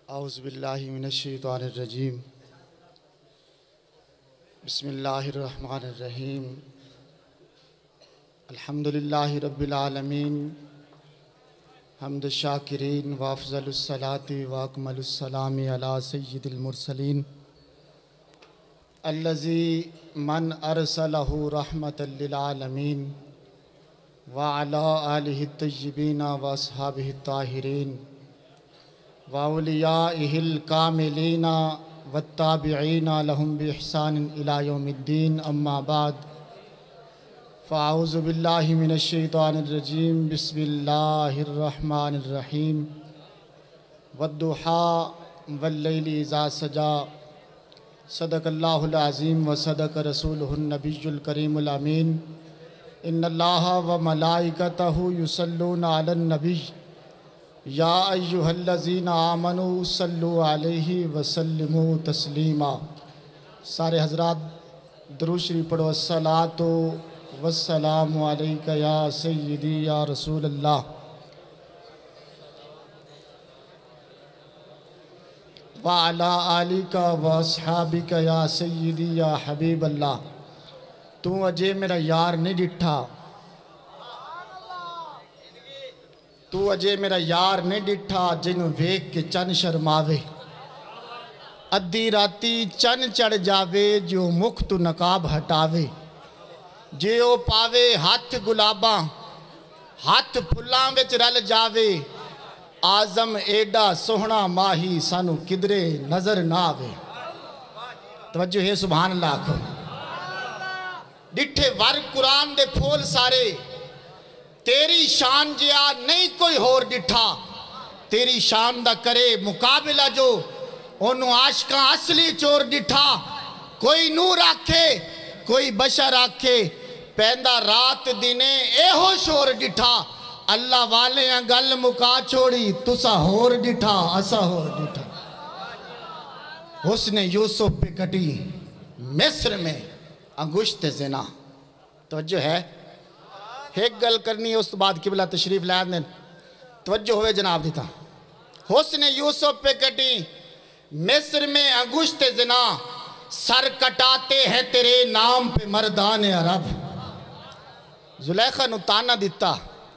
اعوذ باللہ من الشیطان الرجیم بسم اللہ الرحمن الرحیم الحمدللہ رب العالمین حمد الشاکرین وافضل الصلاة واکمل السلام علی سید المرسلین الذی من ارسلہ رحمتا للعالمین وعلی آلہ الطیبین واصحابہ الطاہرین وَأَوْلِيَائِهِ الْكَامِلِينَ وَالتَّابِعِينَ لَهُمْ بِإِحْسَانٍ إِلَى يَوْمِ الدِّينِ أَمَّا بَعْدُ فَأَعُوذُ بِاللَّهِ مِنَ الشَّيْطَانِ الرَّجِيمِ بِسْمِ اللَّهِ الرَّحْمَنِ الرَّحِيمِ وَالضُّحَىٰ وَاللَّيْلِ إِذَا سَجَىٰ صدق اللہ العظیم وصدق رسولہ النبی الکریم الامین ان اللہ وملائکتہ یصلون علی النبی یا ایہا الذین آمنوا صلوا علیہ وسلموا تسلیما۔ سارے حضرات درود شریف پڑھو۔ الصلاۃ والسلام علیک یا سیدی یا رسول اللہ۔ وعلی آلک واصحابک یا سیدی یا حبیب اللہ۔ تو اجے میرا یار نہیں ڈٹھا، تو اجے میرا یار نہیں ڈٹھا جنوں ویکھ کے چن شرماوے، ادھی راتی چن چڑھ جاوے جو مکھ تو نقاب ہٹاوے، جے او پاوے ہاتھ گلاباں ہاتھ پھلاں وچ رل جاوے، آزم ایڈا سوہنا ماہی سانو کدرے نظر نہ آوے۔ توجہ ہے سبحان اللہ آکھو۔ ڈٹھے ور قرآن دے پھول سارے، تیری شان جیا نہیں کوئی ہور ڈٹھا، تیری شان دا کرے مقابلہ جو انہوں عاشقاں اصلی چور ڈٹھا، کوئی نور آکھے کوئی بشر آکھے، پیندہ رات دینے اے ہو شور ڈٹھا، اللہ والے ہیں گل مکا چھوڑی تسا ہور ڈٹھا اسا ہور ڈٹھا۔ حسن یوسف پہ کٹی مصر میں انگشت زنا۔ توجہ ہے، ایک گل کرنی ہے اس بعد قبلہ تشریف لے آدھیں، توجہ ہوئے جناب دیتا۔ حسن یوسف پہ کٹی مصر میں انگشت زنا، سر کٹاتے ہیں تیرے نام پہ مردان عرب۔ زلیخہ نو تانا دیتا،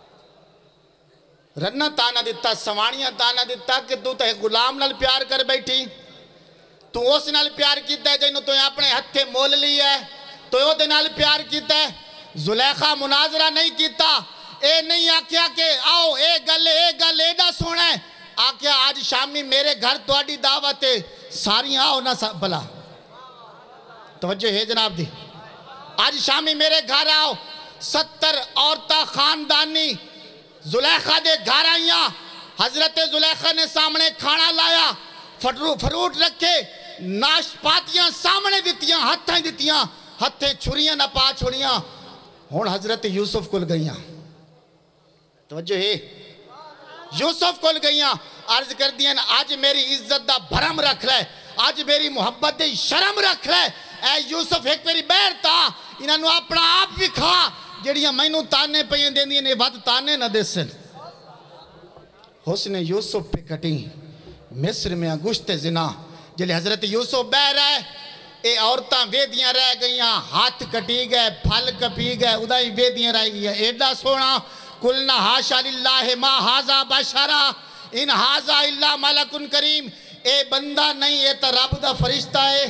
رنہ تانا دیتا، سوانیاں تانا دیتا کہ تو تے غلام نال پیار کر بیٹھی، تو اس نال پیار کیتا ہے جنہوں تو اپنے ہتھے مول لی ہے، تو او دے نال پیار کیتا ہے۔ زلیخہ مناظرہ نہیں کیتا، اے نہیں آکھیا کہ آؤ اے گل ایڈا سونا ہے، آکھیا آج شامی میرے گھر تو آڈی دعوت ہے، ساری آؤ نہ بلا۔ توجہ ہے جناب دی، آج شامی میرے گھر آؤ، 70 عورتہ خاندانی زلیخہ دے گھر آئیاں، حضرت زلیخہ نے سامنے کھانا لایا، فروٹ رکھے، ناشپاتیاں سامنے دیتیاں، ہتھیں دیتیاں، ہتھیں چھریاں نہ پا چھوڑیاں، ہون حضرت یوسف کل گئیاں۔ توجہ ہے، یوسف کل گئیاں، عرض کر دیا آج میری عزت دا بھرم رکھ لے، آج میری محبت دے شرم رکھ لے، اے یوسف ایک میری بیر تا، انہوں اپنا آپ بھی کھا، جڑیاں مینوں تانے پہین دیں دیئے نے ود تانے نہ دے سن۔ حسن یوسف پہ کٹی مصر میں انگشت زنا، جلے حضرت یوسف بہ رہے، اے عورتاں ویدیاں رہ گئیاں، ہاتھ کٹی گئے، پھل کپی گئے، ادھائی ویدیاں رہ گئیاں، ایڈا سونا، قلنا حاشا للہ ما حازا بشرا ان حازا اللہ ملکن کریم، اے بندہ نہیں، اے تا رب دا فرشتہ ہے۔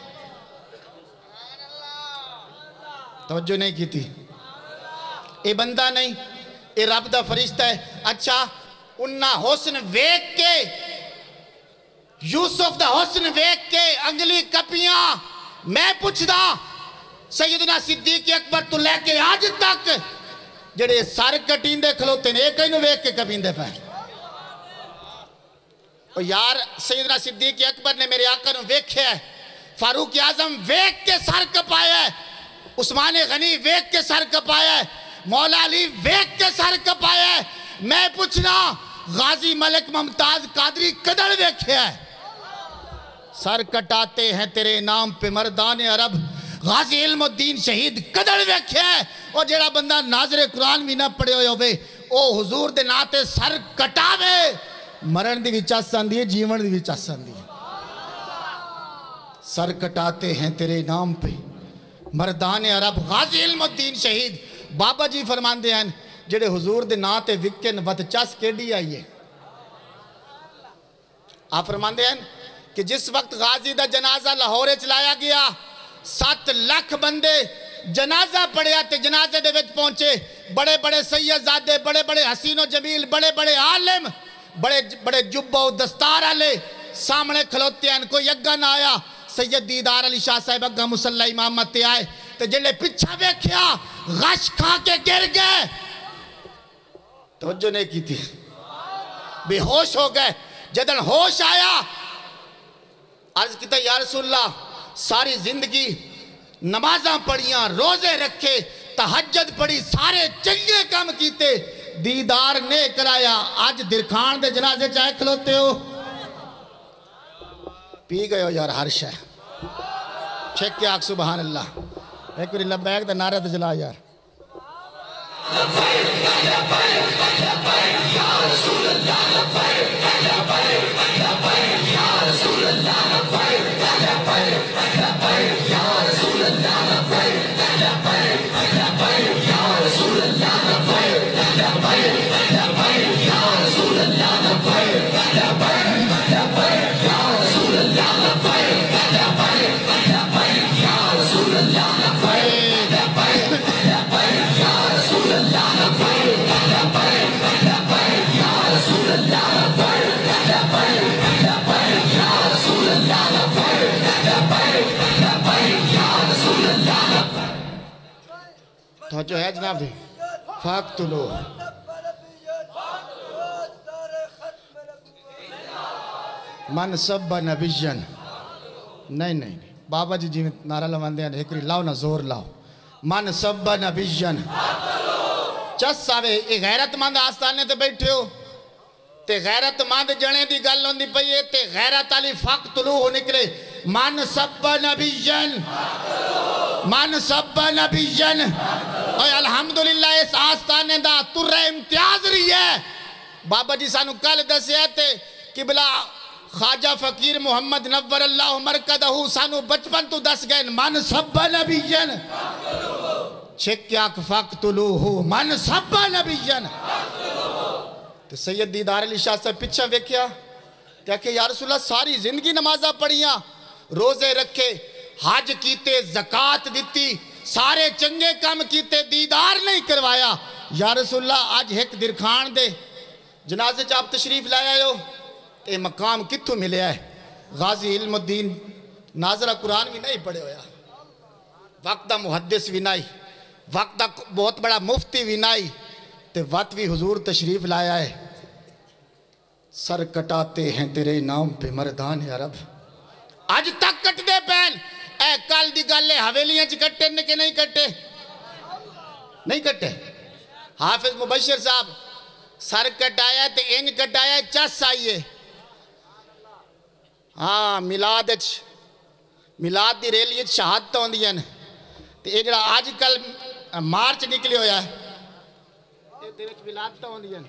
توجہ نہیں کی تھی، اے بندہ نہیں، اے رب دا فرشتہ ہے۔ اچھا انہا حسن ویک کے، یوسف دا حسن ویک کے انگلی کپیاں، میں پوچھ دا سیدنا صدیق اکبر تو لے کے آج تک جڑے سار کٹین دے کھلوتے ہیں ایک اینو ویک کے کپین دے پہ۔ اور یار سیدنا صدیق اکبر نے میرے آقا نو ویکھے ہے، فاروق اعظم ویک کے سر کپایا ہے، عثمان غنی ویک کے سر کپایا ہے، مولا علی ویک کے سر کپایا ہے، میں پوچھنا غازی ملک ممتاز قادری قدر ویکھے ہے، سر کٹاتے ہیں تیرے نام پہ مردان عرب، غازی علم الدین شہید قدر ویکھے ہے، اور جڑا بندہ ناظر قرآن بھی نہ پڑھے ہوئے او حضور دے ناتے سر کٹاوے، مرن دی بھی چس آندی ہے جیون دی بھی چس آندی ہے سر کٹاتے ہیں تیرے نام پہ مردان عرب غازی علم الدین شہید بابا جی فرماندے ہیں جڑے حضور دے نا تے وکن ود چس کیڑی آئیے آپ فرماندے ہیں کہ جس وقت غازی دا جنازہ لاہورے چلایا گیا 7 لاکھ بندے جنازہ پڑھیا تے جنازے دے وچ پہنچے بڑے بڑے سیدزادے بڑے بڑے حسین و جمیل بڑے بڑے عالم بڑے بڑے جبہ و دستار آلے سامنے کھلوتے ہیں کوئی اگا نہ آیا سید دیدار علی شاہ صاحب اگا مسلح امامت تے آئے تے جلے پچھا ویکھیا غش کھا کے گر گئے توجہ نہیں کی تھی بے ہوش ہو گئے جدن ہوش آیا عرض کیتا یا رسول اللہ ساری زندگی نمازاں پڑھیاں روزے رکھے تہجد پڑھی سارے چنگے کام کیتے دیدار نے کرایا آج درکھان دے جنازے چاہے کھلوتے ہو پی گئے ہو یار ہر شے چھک کے آگ سبحان اللہ ایک بری لبیک دا نعرہ دا جلا یار تو جو ہے جناب دی فاقتلو من سب نبیجن نہیں بابا جی جی نعرہ لوان دیا ایک لاؤ نا زور لاؤ من سب نبیجن چس آوے ایک غیرت مند آستانے تے بیٹھے ہو تے غیرت مند جنے دی گل ہوندی پئیے تے غیرت علی فاقتلو ہو نکلے من سب نبیجن من سب نبیجن اور الحمدللہ اس آستانے دا تر امتیاز رہی ہے بابا جی سانو کل دسے تے قبلہ خواجہ فقیر محمد نور اللہ مرکدہ سانو بچپن تو دس گئے من سب نبیجن چھکیاک فاقتلوہو من سب نبیجن تو سید دیدار علی شاہ سے پچھا ویکھیا کہ یا رسول اللہ ساری زندگی نمازہ پڑھیاں روزے رکھے حج کیتے زکاة دیتی سارے چنگے کام کیتے دیدار نہیں کروایا یا رسول اللہ آج ایک درکھان دے جنازے چاپ تشریف لایا ہو اے مقام کتھو ملے ہے غازی علم الدین ناظرہ قرآن بھی نہیں پڑھے ہویا وقتہ محدث بھی نہیں وقتہ بہت بڑا مفتی بھی نہیں تے وقت بھی حضور تشریف لایا ہے سر کٹاتے ہیں تیرے نام پہ مردان عرب آج تک کٹ دے پین اے کال دی گالے حویلیاں چی کٹے نکے نہیں کٹے نہیں کٹے حافظ مبشر صاحب سر کٹایا تے انج کٹایا چس آئیے ہاں میلاد دی ریلیت شہادتہ ہوں دیا تے ایک جڑا آج کل مارچ نکلی ہویا ہے تے وچ میلادتہ ہوں دیا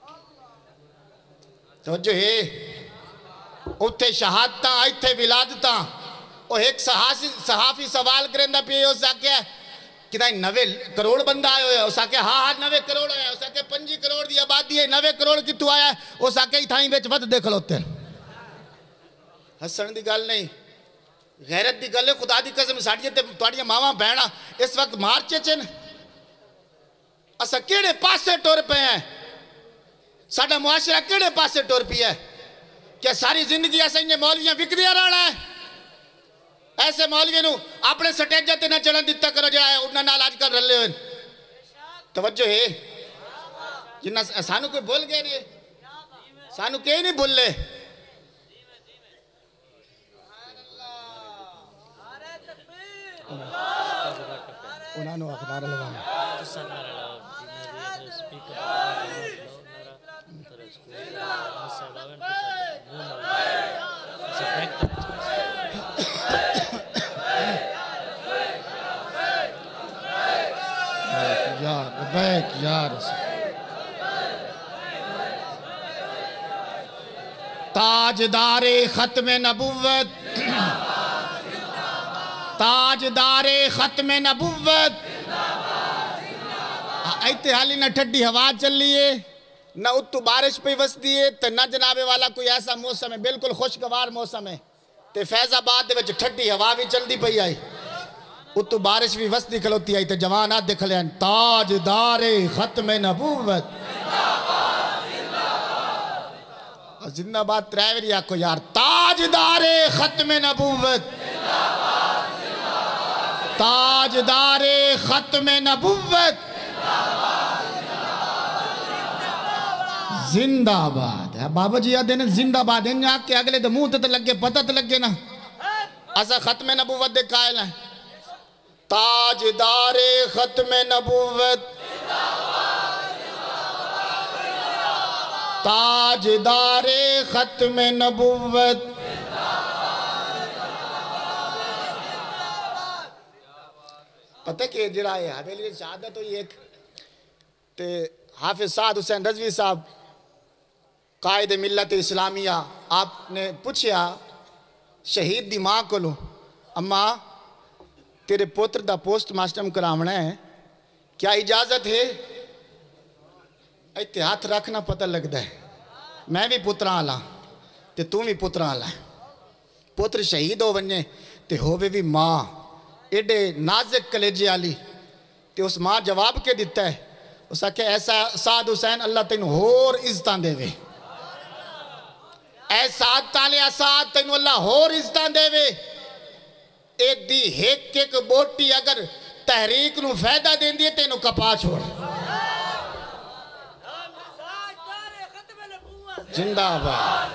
تو جو ہے اتھے شہادتہ آئیتھے ولادتہ اور ایک صحافی سوال کریں دا پیئے ہو ساکے کتنا 90 کروڑ بندہ آئے ہوئے ہو ساکے ہاں 90 کروڑ آیا ہو ساکے 5 کروڑ دی آبادی ہے 90 کروڑ کی تو آیا ہے ہو ساکے ہی تھائیں بیچ ود دیکھ لوتے ہیں حسن دی گل نہیں غیرت دی گل ہے خدا دی قسم ساڑیاں ماما بہنا اس وقت مارچے چن اسا کیڑے پاسے ٹور پہ ہیں ساڑھا معاشرہ کیڑے پاسے ٹور پی ہے کیا ساری زندگی ایسا انہیں مولیاں وک دیا رہا ہے ایسے مولیاں نو اپنے سٹیجہ تے نہ چلن دیتا کرو جائے انہاں نال آج کل رلے ہوئے توجہ ہے جنہ سانو کوئی بول گئے نہیں سانو کہیں نہیں بول لے انہاں نو اخبار لگانا تاجدار ختم نبوت، تاجدار ختم نبوت. ایتے حالی نہ ٹھڈی ہوا چل لیے نہ اتو بارش پہ وسدی ہے تے نہ جناب والا کوئی ایسا موسم ہے بالکل خوشگوار موسم ہے تے فیض آباد دے وچ ٹھڈی ہوا بھی چل دی پئی آئی اتو بارش بھی وسدی کھلوتی آئی تے جوانات دکھ لیں تاجدار ختم نبوت. زندہ باد تریوری آکو یار تاجدار ختم نبوت، تاجدار ختم نبوت زندہ باد. بابا جی یاد دینے زندہ باد ہیں آگ کے اگلے دے منہ تے لگے پتہ تے لگے نا ایسا ختم نبوت دے قائل ہیں. تاجدار ختم نبوت، تاجدار ختم نبوت. پتہ کہ جڑا ہے حویلی شہادت ہوئی ایک تے حافظ سعد حسین رضوی صاحب قائد ملت اسلامیہ آپ نے پوچھیا شہید دی ماں کو لو اماں تیرے پوتر دا پوسٹ ماسٹم کراونا ہے کیا اجازت ہے؟ ایتے ہاتھ رکھنا پتہ لگ دا ہے میں بھی پتران آلا تے تو بھی پتران آلا ہے پوتر شہید ہو ونجے تے ہووے بھی ماں ایڈے نازک کلیجے آلی تے اس ماں جواب کے دیتا ہے اس آکے ایسا سعد حسین اللہ تین ہور عزتان دے وے اے سعد تالیا سعد تین اللہ ہور عزتان دے وے ایک دی ایک بوٹی اگر تحریک نو فیدہ دین دیئے تینو کپا چھوڑ زندہ باد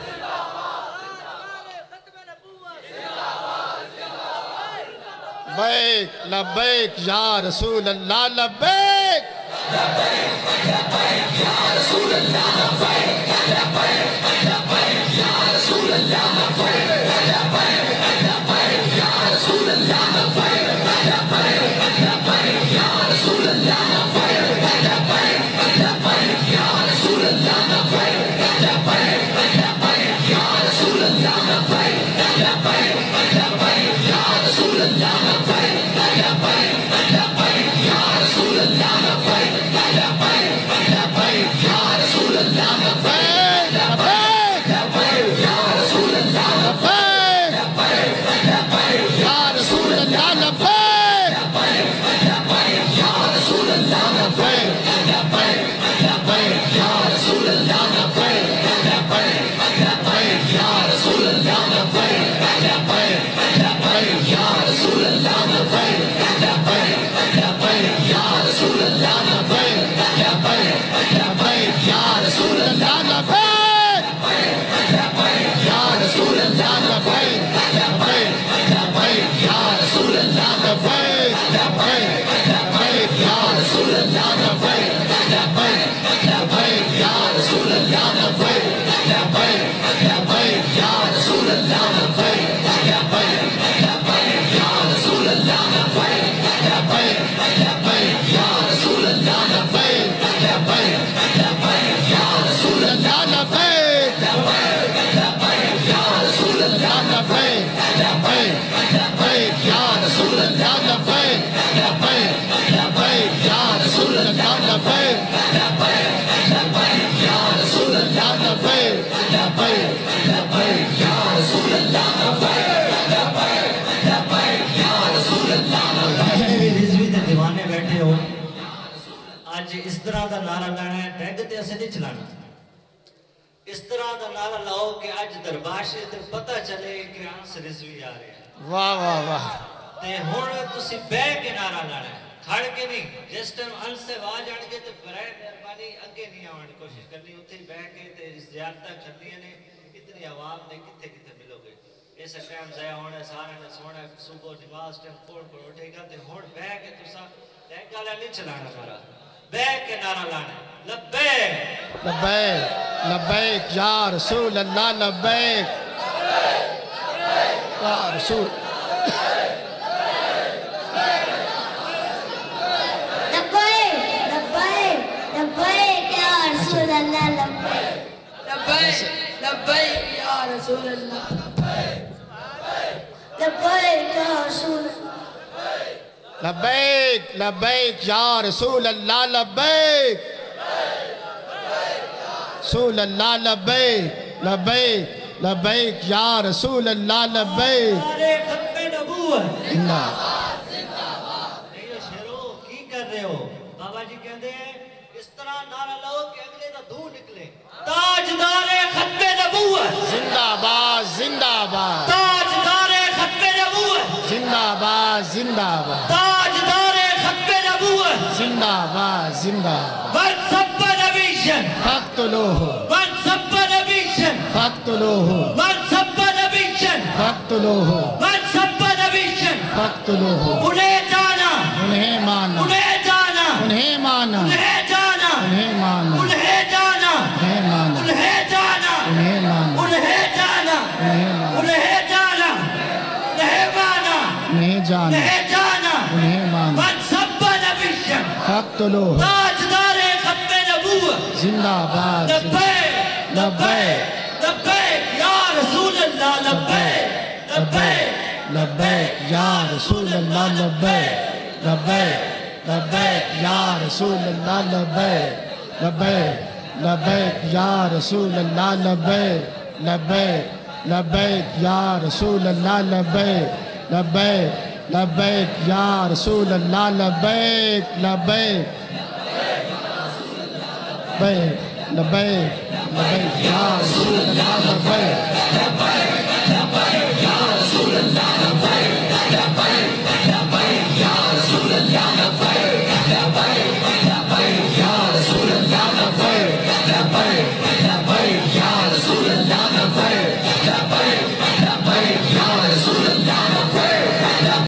لبیک لبیک یا رسول اللہ لبیک لبیک لبیک یا رسول اللہ لبیک لبیک لبیک یا رسول اللہ لبیک لبیک لبیک یا رسول اللہ لبیک لبیک لبیک یا رسول اللہ لبیک لبیک لبیک یا رسول اللہ لبیک لبیک لبیک یا رسول اللہ لبیک لبیک لبیک یا رسول اللہ لبیک لبیک لبیک یا رسول اللہ لبیک لبیک لبیک یا رسول اللہ لبیک لبیک لبیک یا رسول اللہ لبیک لبیک یا رسول اللہ لبیک لبیک یا رسول اللہ لبیک لبیک لبیک یا رسول اللہ لبیک لبیک لبیک یا رسول اللہ لبیک لبیک لبیک یا رسول اللہ لبیک لبیک لبیک یا رسول اللہ لبیک لبیک لبیک یا رسول اللہ لبیک لبیک یا رسول اللہ لبیک لبیک لبیک یا رسول اللہ لبیک لبیک لبیک یا رسول اللہ لبیک لبیک لبیک یا رسول اللہ لبیک لبیک لبیک یا رسول اللہ لبیک لبیک لبیک یا رسول اللہ لبیک لبیک لبیک یا رسول اللہ لبیک لبیک لبیک یا رسول اللہ لبیک لبیک یا رسول اللہ لبیک لبیک لبیک یا رسول اللہ لبیک لبیک لبیک یا رسول اللہ لبیک لبیک لبیک یا رسول اللہ لبیک لبیک لبیک یا رسول اللہ لبیک لبیک لبیک یا رسول اللہ لبیک رضوی تے دیوانے بیٹھے ہو آج اس طرح دا نعرہ لانا ہے ڈیگ تے اسے نہیں چلانا اس طرح دا نعرہ لاؤ کہ آج درباشے تے پتہ چلے کہ آنس رضوی آ رہے ہیں واہ واہ واہ تے ہون تسی بے کے نعرہ لانا ہے کھڑ کے نہیں جس ٹائم انس سے واج آن کے تے برائے مہربانی اگے نہیں آنے کوشش کرنی اتھے بے کے تے زیادتہ کرنی ہے اتنی عوام نے کتھے کتھے ملو گے ایسا ٹائم ضائع ہونا ہے سارے نے سونا ہے صبح نماز ٹائم پھوڑ اٹھے گا تے ہون بے کے تسا ٹینک والا نہیں چلانا مارا بے کے نعرہ لانا ہے لبیک لبیک لبیک یا رسول اللہ لبیک یا رسول لبیک لبیک یا رسول اللہ لبیک لبیک لبیک یا رسول اللہ لبیک یا رسول اللہ لبیک لبیک یا رسول اللہ لبیک رسول اللہ لبیک لبیک لبیک یا رسول اللہ لبیک نعرے ختم نبوت زندہ نہیں ہو شیرو کی کر رہے ہو بابا جی کہتے ہیں اس طرح نعرہ لاؤ کہ اگلے دا دھو نکلے تاجدار ختم نبوت زندہ باد زندہ باد تاجدار ختم نبوت زندہ باد زندہ باد تاجدار ختم نبوت زندہ باد زندہ من سب نبیشن فاقتلوہ من سب نبیشن فاقتلوہ من سب نبیشن فاقتلوہ من سب نبیشن فاقتلوہ انہیں جانا انہیں مانا انہیں جانا انہیں مانا انہیں جانا انہیں مانا انہیں جانا انہیں مانا انہیں جانا انہیں مانا انہیں جانا انہیں مانا انہیں جانا انہیں مانا انہیں جانا انہیں جانا انہیں مانا من سب نبیشن فاقتلوہ تاجدار ختم نبوت زندہ باد لبیک لبیک لبیک یا رسول اللہ لبیک لبیک لبیک یا رسول اللہ لبیک لبیک لبیک یا رسول اللہ لبیک لبیک لبیک یا رسول اللہ لبیک لبیک لبیک یا رسول اللہ لبیک لبیک لبیک یا رسول اللہ لبیک لبیک لبیک لبیک لبیک یا رسول اللہ لبیک